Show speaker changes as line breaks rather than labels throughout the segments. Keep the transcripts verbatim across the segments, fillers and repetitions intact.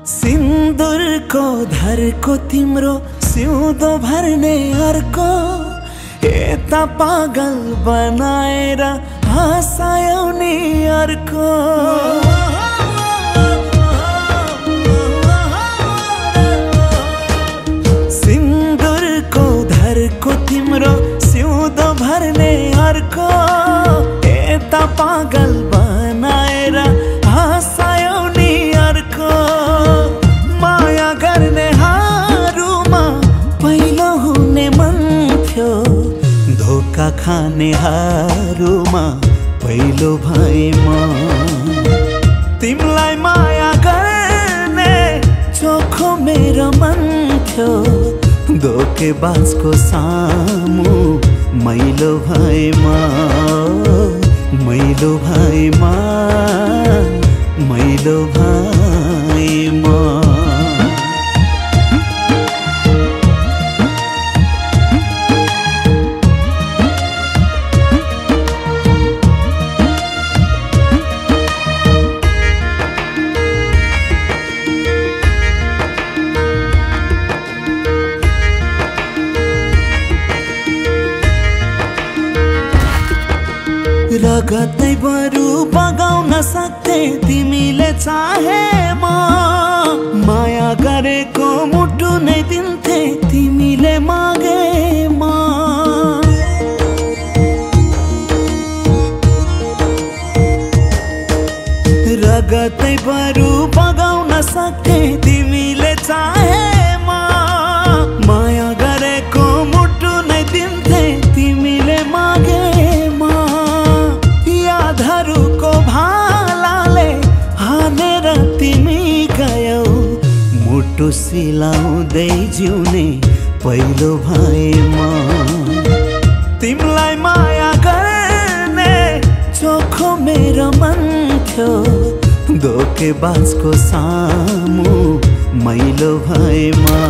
सिन्दुरको धरको तिम्रो सिउँदो भर्ने अर्को यता पागल बनाएर हँसायौ नि अर्को। सिन्दुरको धरको तिम्रो सिउँदो भर्ने अर्को यता पागल बनाएर हँसायौ नि अर्को। माया गर्ने हारुमा पहिलो हुने मन थियो, धोका खाने हारुमा पहिलो भए म। तिमलाई माया गर्ने चोखो मेरो मन थियो, धोकेबाजको सामु मैलो भए म। मैलो भए म, मैलो भए म। रगतै बरु बगाउन सक्थे तिमीले चाहे म। माया गरेको मुटु नै दिन्थे तिमीले मागे म। रगतै बरु बगाउन सक्थे तिमीले चाहे म। माया गरेको मुटु नै दिन्थे तिमीले मागे म। यादहरूको भालाले हानेर तिमी गयौ, मुटु सिलाउँदै जिउने पहिलो भए म। तिमीलाई माया गर्ने चोखो मेरो मन थियो, धोकेबाजको सामु मैलो भए म।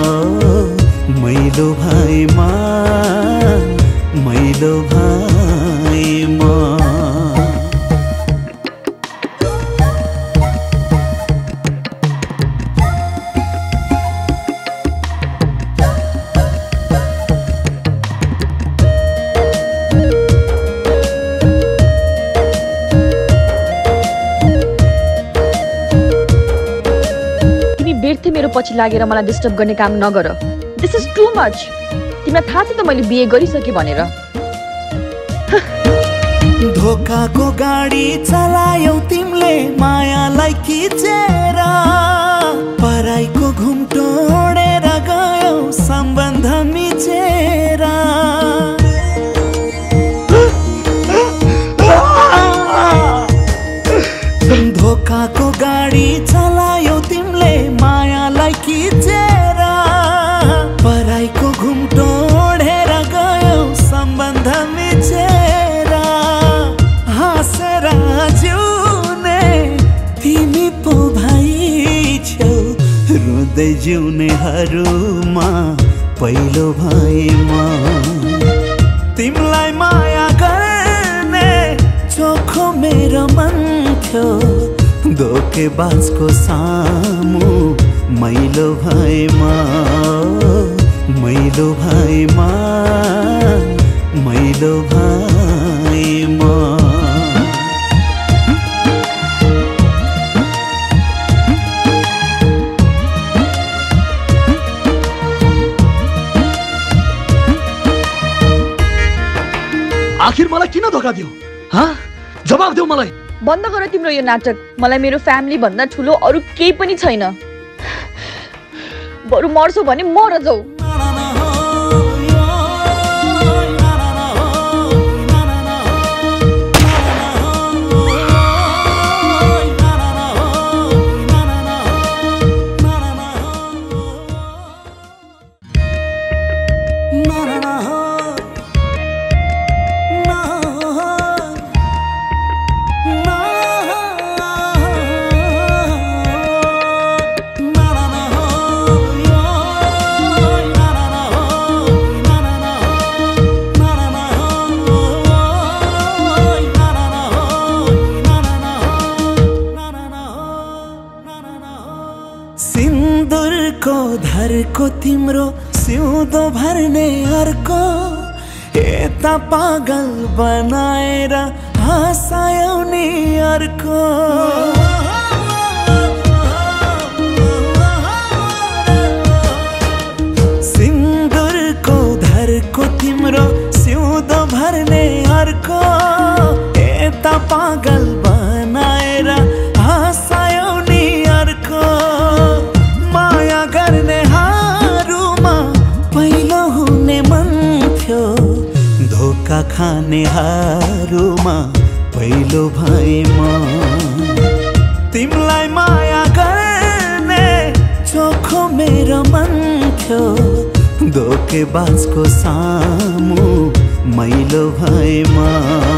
मैलो भए म, मैलो भए म।
मेरो पछि लागेर मलाई डिस्टर्ब गर्ने काम नगर। This is too much. तिमीलाई थाहा छ त मैले बिए गरिसके भनेर।
धोकाको गाडी चलायौ तिमीले मायालाई खिचेर, पराइको घुम्टो ओडेर गयौ सम्बन्ध मिचेर। धोकाको गाडी चलायौ तिमीले मायालाई खिचेर, पराइको घुम्टो ओढेर गयौ सम्बन्ध मिचेर। हाँसेर जिउने तिमी पो भाइ छौ, रुँदै जिउनेहरूमा पहिलो भए म। तिमीलाई माया गर्ने चोखो मेरो मन थियो, धोकेबाजको सामु मैलो भए म। मैलो भए म, मैलो भए म।
आखिर मलाई किन धोका दियो? हाँ, जवाब देऊ मलाई।
बन्द गर तिम्रो यो नाटक। मलाई मेरो फ्यामिली भन्दा ठुलो अरू केही पनि छैन। बरु मर्छौ भने मर जाऊ।
सिन्दुरको धरको तिम्रो सिउँदो भर्ने अर्को यता पागल बनाएर हँसायौ नि अर्को सिन्दुरको धरको तिम्रो सिउँदो भर्ने अर्को यता पागल बनाएर हँसायौ नि अर्को माया गर्ने हारुमा पहिलो हुने मन थियो धोका खाने हारुमा पहिलो भए म तिमीलाई माया गर्ने चोखो मेरो मन थियो धोकेबाजको सामु मैलो भए म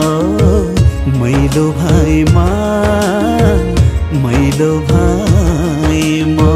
मैलो भए म मैलो भए म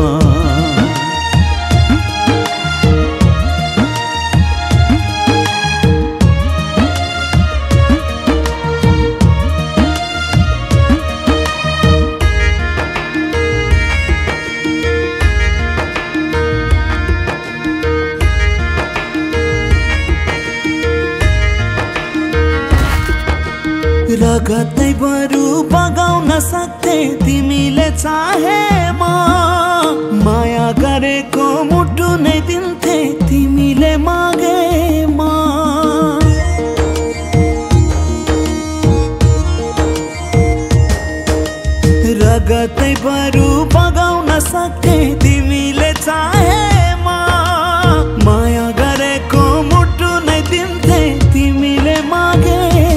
रगतै बरु बगाउन सक्थे तिमीले चाहे म माया गरेको मुटु नै दिन्थे तिमीले मागे म रगतै बरु बगाउन सक्थे तिमीले चाहे म माया गरेको मुटु नै दिन्थे तिमीले मागे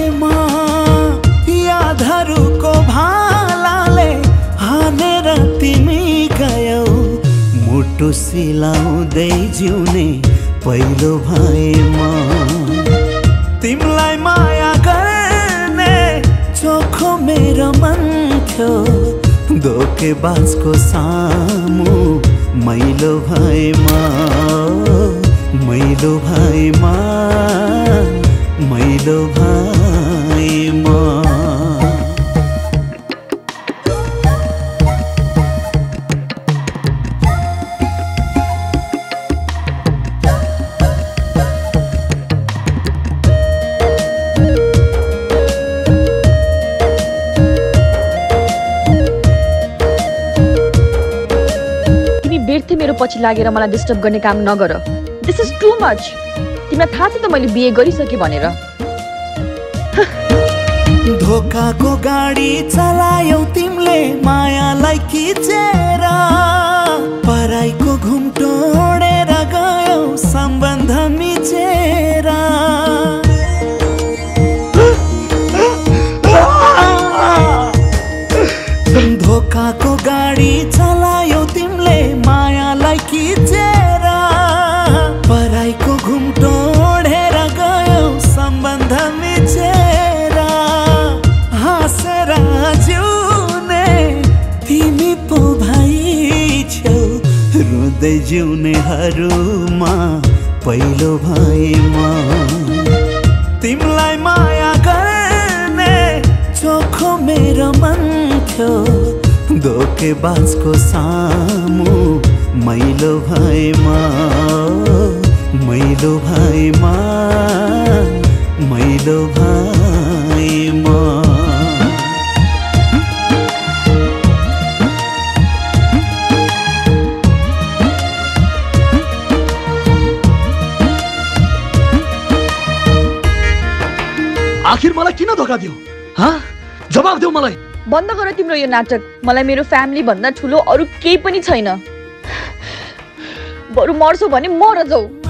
धरुको भालाले हानेर तिमी गयौ मुटु सिलाउँदै जिउने पहिलो भए म तिमीलाई माया गर्ने चोखो मेरो मन थियो धोकेबाजको सामु मैलो भए म मैलो भए म मैलो भए म
मेरो पछि लागेर मलाई डिस्टर्ब गर्ने काम नगर दिस इज टु मच तिमीलाई थाहा छ त मैले बिहे गरिसके भनेर
धोकाको गाडी चलायौ तिमीले मायालाई खिचेर पराइको घुम्टो ओडेर गयौ सम्बन्ध मिचेर धोकाको गाडी चलायौ तिमीले मायालाई खिचेर पराइको घुम्टो ओढेर गयौ सम्बन्ध मिचेर हाँसेर जिउने तिमी पो भाइ छौ रुँदै जिउनेहरूमा पहिलो भए म तिमीलाई माया गर्ने चोखो मेरो मन थियो धोकेबाजको सामु मैलो भए म मैलो भए म मैलो भए म
आखिर मलाई किन धोका दियो हाँ जवाब देऊ मलाई
बन्द गर तिम्रो यो नाटक मलाई मेरो फ्यामिली भन्दा ठुलो अरु केही पनि छैन बरु मर्छौ भने मर जाऊ